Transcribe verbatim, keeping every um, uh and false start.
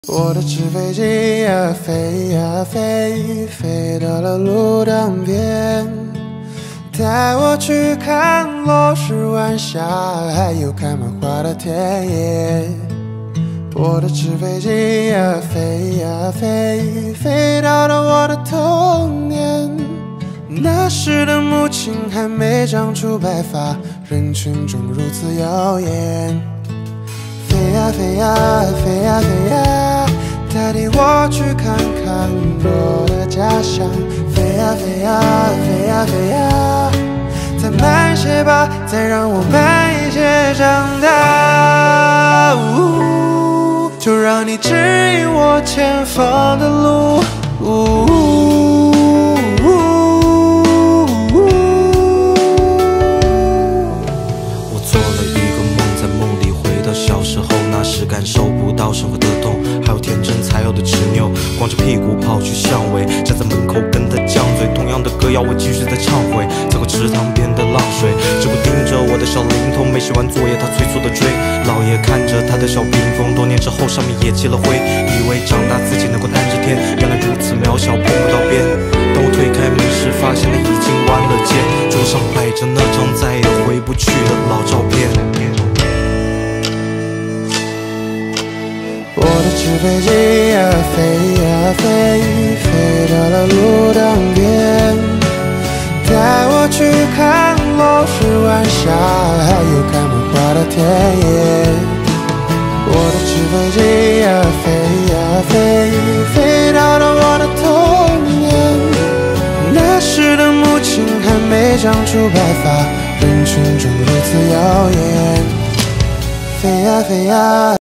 我的纸飞机呀飞呀飞，飞到了路灯边，带我去看落日晚霞，还有看漫画的田野。我的纸飞机呀飞呀飞，飞到了我的童年，那时的母亲还没长出白发，人群中如此耀眼。飞呀飞呀飞呀飞呀，带领我去看看我的家乡。飞呀飞呀飞呀飞呀，再慢些吧，再让我慢一些长大。呜，就让你指引我前方的路。呜， 我做了一个梦，在梦里回到小时候，那时感受不到生活的痛，还有天真才有的执拗，光着屁股跑去巷尾，站在门口跟他犟嘴，同样的歌谣我继续在唱回，走过池塘边的浪水，只会盯着我的小灵通，没写完作业他催促的追，老爷看着他的小屏风，多年之后上面也积了灰，以为长大自己能够担着天，原来如此渺小碰不到边，当我推开门时发现他已经弯了肩，桌上摆着那张再也回不去的老照片。 我的纸飞机呀飞呀飞，飞到了路灯边，带我去看落日晚霞，还有看漫画的田野。我的纸飞机呀飞呀飞，飞到了我的童年，那时的母亲还没长出白发，人群中如此耀眼。飞呀飞呀